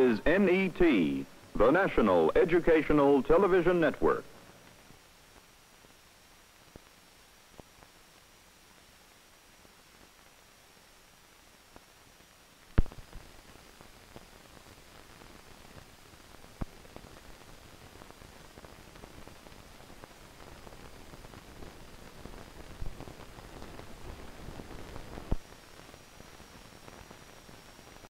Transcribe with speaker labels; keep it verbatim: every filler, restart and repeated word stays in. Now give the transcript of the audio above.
Speaker 1: is N E T, the National Educational Television Network.